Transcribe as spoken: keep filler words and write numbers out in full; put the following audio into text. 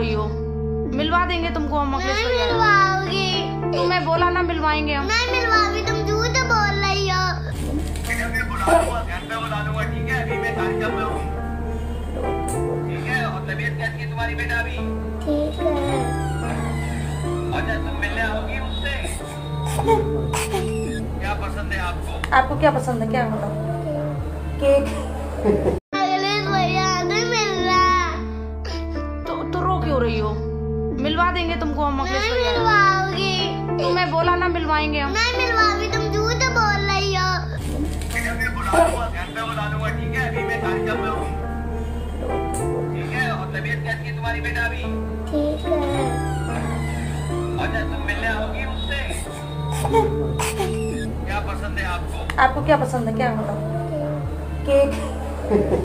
रही हो? मिलवा देंगे तुमको हम अखिलेश नहीं भैया। मिलवाओगी। तुम्हें बोला ना मिलवाएंगे हम। नहीं मिलवाओगी, तुम झूठ बोल रही हो। मैं बुला लूंगा, घर पे बुला लूंगा, ठीक है? अभी मैं कार्यक्रम में हूँ, ठीक है? और तबीयत कैसी है तुम्हारी बेटा अभी? ठीक है। अच्छा तुम मिलने आओगी उससे? क्या पसंद है आपको? आपको क्या पसंद है, क्या बताओ? केक। अखिलेश भैया नहीं मिल रहा। तो, तो रो क्यों रही हो? मिलवा देंगे तुमको हम अखिलेश नहीं भैया। मिलवाओगी। तुम्हें बोला ना मिलवाएंगे हम। नहीं मिलवाओगी, तुम झूठ बोल रही हो। मैं बुला लूंगा, घर पे बुला लूंगा, ठीक है? अभी मैं कार्यक्रम में हूँ, ठीक है? और तबीयत कैसी है तुम्हारी बेटा अभी? ठीक है। अच्छा तुम मिलने आओगी उससे? क्या पसंद है आपको? आपको क्या पसंद है, क्या बताओ? केक।